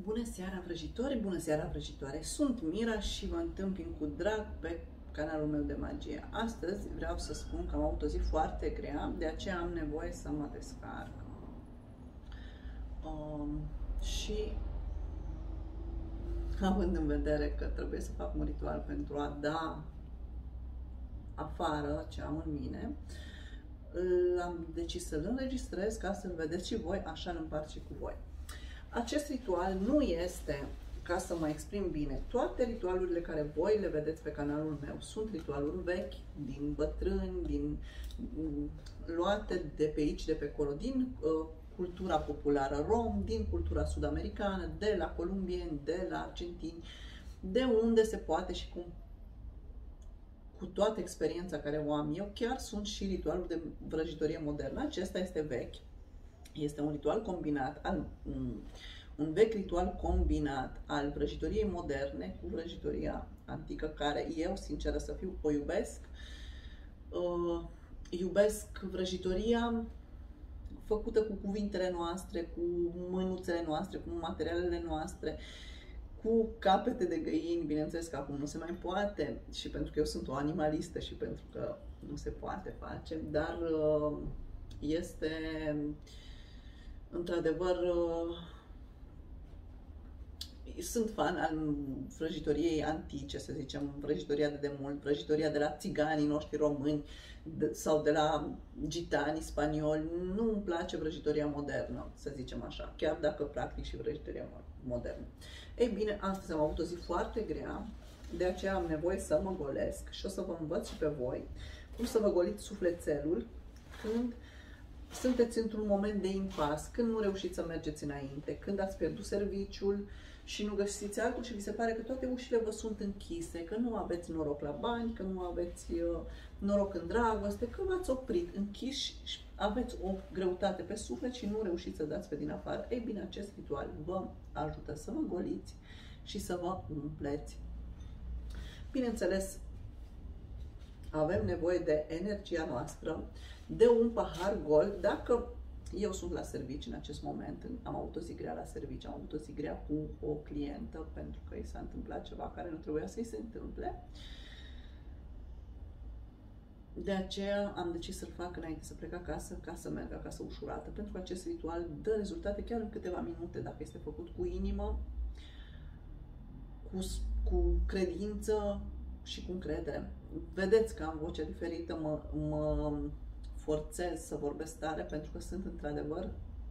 Bună seara, vrăjitori! Bună seara, vrăjitoare! Sunt Mira și vă întâmpin cu drag pe canalul meu de magie. Astăzi vreau să spun că am avut o zi foarte grea, de aceea am nevoie să mă descarc. Și având în vedere că trebuie să fac un ritual pentru a da afară ce am în mine, am decis să-l înregistrez ca să-l vedeți și voi, așa îl împart și cu voi. Acest ritual nu este ca să mă exprim bine. Toate ritualurile care voi le vedeți pe canalul meu sunt ritualuri vechi, din bătrâni, luate de pe aici, de pe acolo, din cultura populară rom, din cultura sud-americană, de la columbieni, de la argentini, de unde se poate și cu toată experiența care o am eu, chiar sunt și ritualuri de vrăjitorie modernă. Acesta este vechi. Este un ritual combinat, un vechi ritual combinat al vrăjitoriei moderne cu vrăjitoria antică, care eu, sinceră să fiu, o iubesc. Iubesc vrăjitoria făcută cu cuvintele noastre, cu mânuțele noastre, cu materialele noastre, cu capete de găini. Bineînțeles că acum nu se mai poate, și pentru că eu sunt o animalistă și pentru că nu se poate face, dar este într-adevăr, sunt fan al vrăjitoriei antice, să zicem, vrăjitoria de demult, vrăjitoria de la țiganii noștri români sau de la gitanii spanioli. Nu îmi place vrăjitoria modernă, să zicem așa, chiar dacă practic și vrăjitoria modernă. Ei bine, astăzi am avut o zi foarte grea, de aceea am nevoie să mă golesc și o să vă învăț și pe voi cum să vă goliți sufletelul când sunteți într-un moment de impas, când nu reușiți să mergeți înainte, când ați pierdut serviciul și nu găsiți altul și vi se pare că toate ușile vă sunt închise, că nu aveți noroc la bani, că nu aveți noroc în dragoste, că v-ați oprit închiși și aveți o greutate pe suflet și nu reușiți să dați pe din afară. Ei bine, acest ritual vă ajută să vă goliți și să vă umpleți. Bineînțeles, avem nevoie de energia noastră, de un pahar gol. Dacă eu sunt la serviciu în acest moment, am avut o zi grea la serviciu, am avut o zi grea cu o clientă pentru că i s-a întâmplat ceva care nu trebuia să-i se întâmple. De aceea am decis să-l fac înainte să plec acasă, ca să merg acasă ușurată, pentru că acest ritual dă rezultate chiar în câteva minute dacă este făcut cu inimă, cu credință și cu încredere. Vedeți că am vocea diferită, mă forțez să vorbesc tare pentru că sunt într-adevăr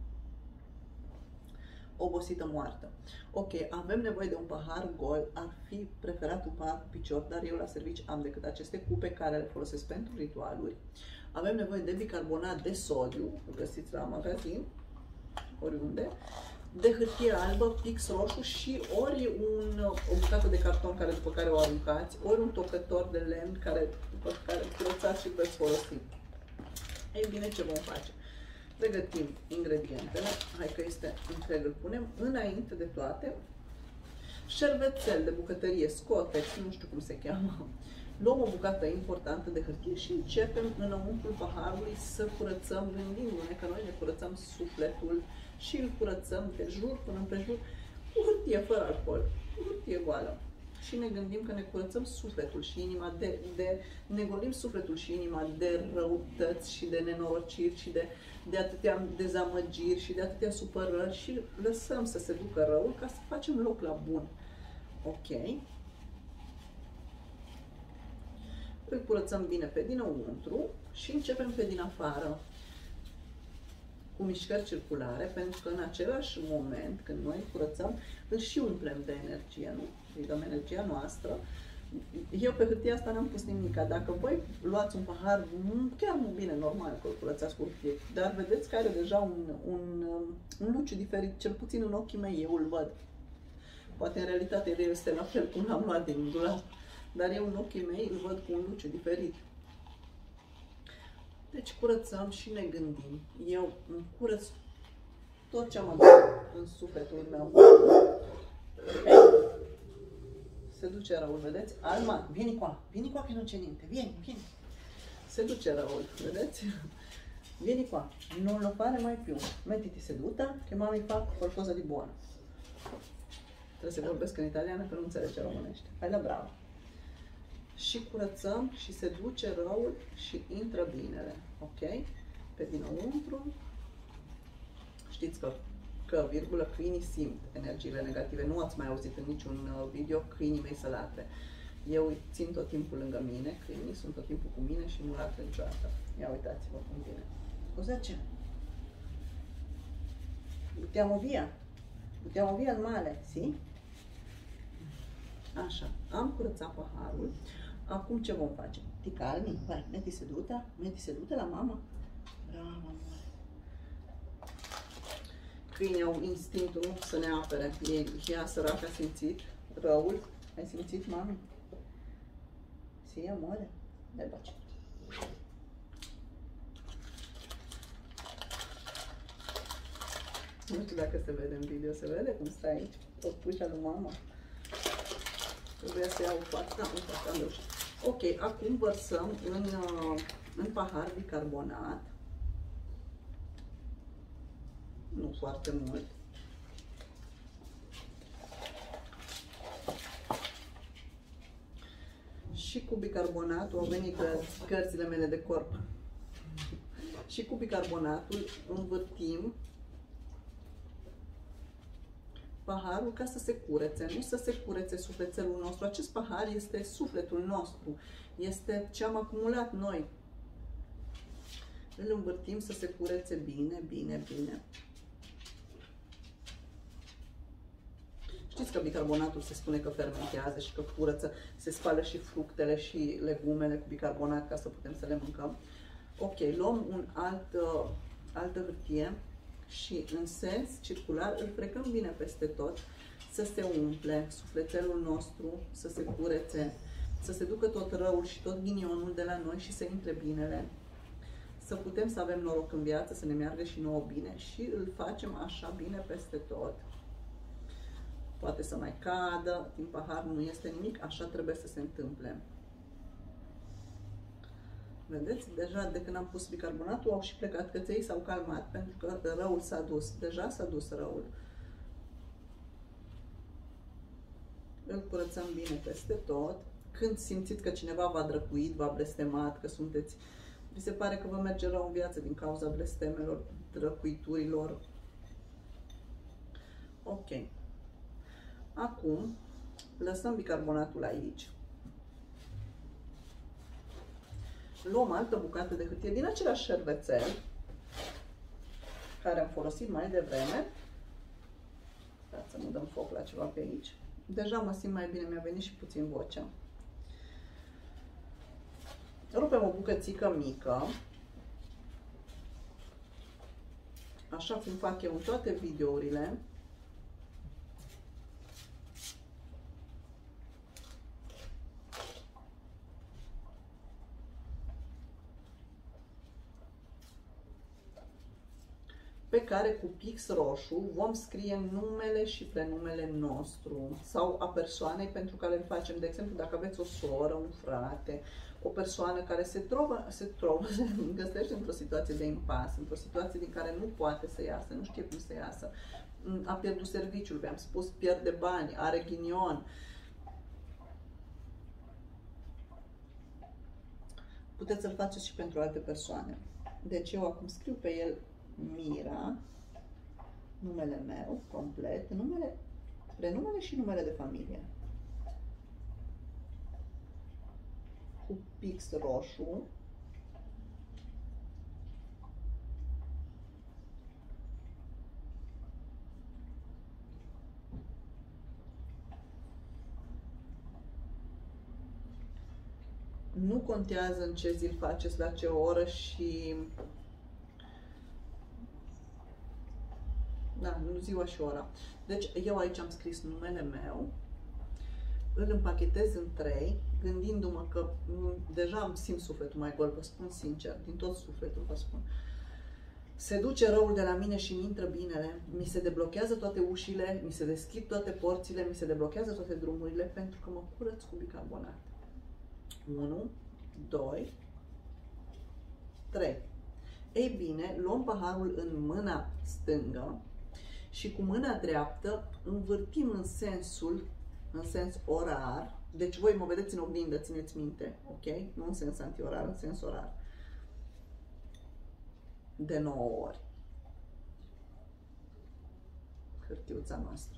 obosită, moartă. Ok, avem nevoie de un pahar gol, ar fi preferat un pahar cu picior, dar eu la serviciu am decât aceste cupe care le folosesc pentru ritualuri. Avem nevoie de bicarbonat de sodiu, găsiți la magazin, oriunde, de hârtie albă, pix roșu și ori o bucată de carton care după care o aruncați, ori un tocător de lemn după care curățați și veți folosi. Ei bine, ce vom face? Pregătim ingredientele, hai că este întreg, îl punem înainte de toate. Șervețel de bucătărie, scotex, nu știu cum se cheamă. Luăm o bucată importantă de hârtie și începem înăuntrul paharului să curățăm, gândindu-ne că noi ne curățăm sufletul și îl curățăm de jur până împrejur cu hârtie fără alcool, cu hârtie goală. Și ne gândim că ne curățăm sufletul și inima, ne golim sufletul și inima de răutăți și de nenorociri și de atâtea dezamăgiri și de atâtea supărări și lăsăm să se ducă răul ca să facem loc la bun. Ok? Îl curățăm bine pe dinăuntru și începem pe din afară cu mișcări circulare, pentru că în același moment când noi curățăm, îl și umplem de energie, nu? Îi dăm energia noastră. Eu pe hârtia asta n-am pus nimic. Dacă voi luați un pahar, chiar nu bine, normal că îl curățați cu hârtie, dar vedeți că are deja un luciu diferit, cel puțin în ochii mei, eu îl văd. Poate în realitate el este la fel cum l-am luat din dulap, dar eu în ochii mei îl văd cu un luciu diferit. Deci curățăm și ne gândim. Eu îmi curăț tot ce am adus în sufletul meu. Okay? Se duce răul, vedeți? Alma, vieni qua che non c'è niente, vieni. Se duce răul, vedeți? Vieni qua, non lo fare mai più. Mettiti seduta che mamma mi fa qualcosa di buono. Trebuie să vorbesc în italiană, că nu înțelege românește. Hai la bravo! Și curățăm și se duce răul și intră binele. Ok? Pe dinăuntru. Știți că virgulă, câinii simt energiile negative. Nu ați mai auzit în niciun video câinii mei să latre. Eu îi țin tot timpul lângă mine, câinii sunt tot timpul cu mine și nu latră niciodată. Ia uitați-vă cum vine. Scuzați? Buttiamo via. Buttiamo via il male, sì? Așa, am curățat paharul. Acum ce vom face? Ti calmi? Vai, metti seduta la mama. Bravo, amore. Câinii au instinctul să ne apere. Ea săracă a simțit răul. Ai simțit, mami? Sì, amore. Dai baci. Nu știu dacă se vede în video. Se vede cum stai aici? Păpușa lui mama. Trebuia să iau fața. Am reușit. Ok, acum vărsăm în pahar bicarbonat. Nu foarte mult. Și cu bicarbonatul au venit cărțile mele de corp. Și cu bicarbonatul învârtim paharul ca să se curețe, nu să se curețe sufletelul nostru. Acest pahar este sufletul nostru, este ce am acumulat noi. Îl învârtim să se curețe bine, bine, bine. Știți că bicarbonatul se spune că fermentează și că curăță, se spală și fructele și legumele cu bicarbonat ca să putem să le mâncăm. Ok, luăm altă hârtie și în sens circular îl frecăm bine peste tot, să se umple sufletelul nostru, să se curețe, să se ducă tot răul și tot ghinionul de la noi și să intre binele. Să putem să avem noroc în viață, să ne meargă și nouă bine și îl facem așa bine peste tot. Poate să mai cadă, din pahar nu este nimic, așa trebuie să se întâmple. Vedeți? Deja de când am pus bicarbonatul au și plecat căței, s-au calmat pentru că răul s-a dus. Deja s-a dus răul. Îl curățăm bine peste tot. Când simțiți că cineva v-a drăcuit, v-a blestemat, că sunteți... Vi se pare că vă merge rău în viață din cauza blestemelor, drăcuiturilor. Ok. Acum lăsăm bicarbonatul aici. Luăm altă bucată de hârtie din același șervețel care am folosit mai devreme. Stați să nu dăm foc la ceva pe aici. Deja mă simt mai bine, mi-a venit și puțin vocea. Rupem o bucățică mică, așa cum fac eu în toate videourile. Pe care cu pix roșu vom scrie numele și prenumele nostru sau a persoanei pentru care îl facem. De exemplu, dacă aveți o soră, un frate, o persoană care se găsește într-o situație de impas, într-o situație din care nu poate să iasă, nu știe cum să iasă, a pierdut serviciul, v-am spus, pierde bani, are ghinion. Puteți să-l faceți și pentru alte persoane. Deci eu acum scriu pe el Mira, numele meu complet, prenumele și numele de familie. Cu pix roșu. Nu contează în ce zi îl faceți, la ce oră și... Da, nu ziua și ora. Deci eu aici am scris numele meu, îl împachetez în 3, gândindu-mă că deja îmi simt sufletul mai gol, vă spun sincer, din tot sufletul vă spun. Se duce răul de la mine și mi intră binele, mi se deblochează toate ușile, mi se deschid toate porțile, mi se deblochează toate drumurile pentru că mă curăț cu bicarbonat. 1, 2, 3. Ei bine, luăm paharul în mâna stângă și cu mâna dreaptă învârtim în sens orar. Deci voi mă vedeți în oglindă, țineți minte, ok? Nu în sens antiorar, în sens orar. De 9 ori. Hârtiuța noastră.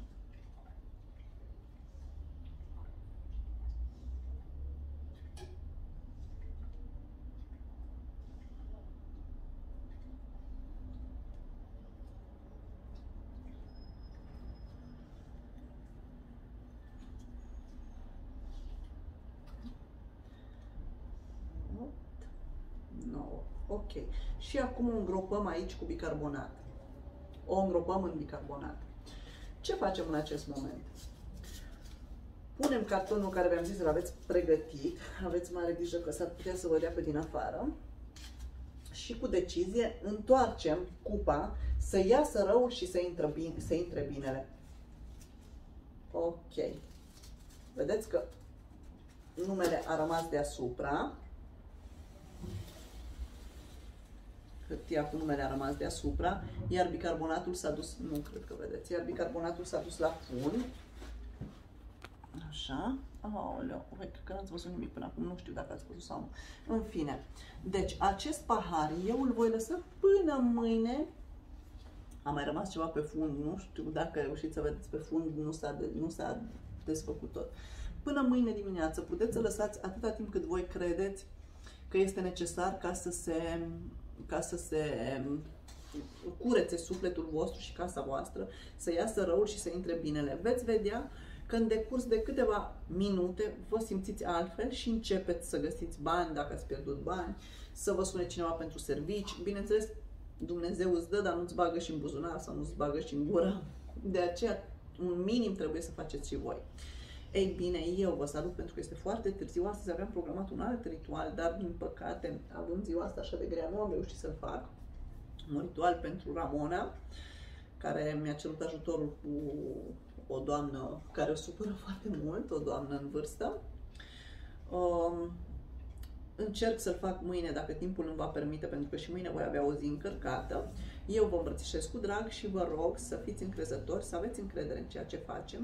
Ok. Și acum o îngropăm aici cu bicarbonat. O îngropăm în bicarbonat. Ce facem în acest moment? Punem cartonul care v-am zis să-l aveți pregătit. Aveți mare grijă că s-ar putea să vă dea pe din afară. Și cu decizie întoarcem cupa să iasă răul și să intre binele. Ok. Vedeți că numele a rămas deasupra. Hârtia cu numele a rămas deasupra, iar bicarbonatul s-a dus, nu cred că vedeți, iar bicarbonatul s-a dus la fund. Așa. Aoleu, cred că n-ați văzut nimic până acum, nu știu dacă ați văzut sau nu. În fine, deci acest pahar eu îl voi lăsa până mâine. A mai rămas ceva pe fund, nu știu dacă reușiți să vedeți pe fund, nu s-a desfăcut tot. Până mâine dimineață puteți să lăsați atâta timp cât voi credeți că este necesar ca să se curețe sufletul vostru și casa voastră, să iasă răul și să intre binele. Veți vedea că în decurs de câteva minute vă simțiți altfel și începeți să găsiți bani, dacă ați pierdut bani, să vă sune cineva pentru servici. Bineînțeles, Dumnezeu îți dă, dar nu-ți bagă și în buzunar sau nu-ți bagă și în gură. De aceea, un minim trebuie să faceți și voi. Ei bine, eu vă salut pentru că este foarte târziu. Astăzi aveam programat un alt ritual, dar din păcate, având ziua asta așa de grea, nu am reușit să-l fac. Un ritual pentru Ramona, care mi-a cerut ajutorul cu o doamnă care o supără foarte mult, o doamnă în vârstă. Încerc să-l fac mâine, dacă timpul îmi va permite, pentru că și mâine voi avea o zi încărcată. Eu vă îmbrățișez cu drag și vă rog să fiți încrezători, să aveți încredere în ceea ce facem.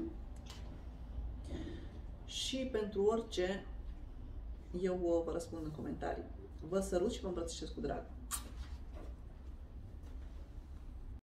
Și pentru orice, eu vă răspund în comentarii. Vă sărut și vă îmbrățișez cu drag.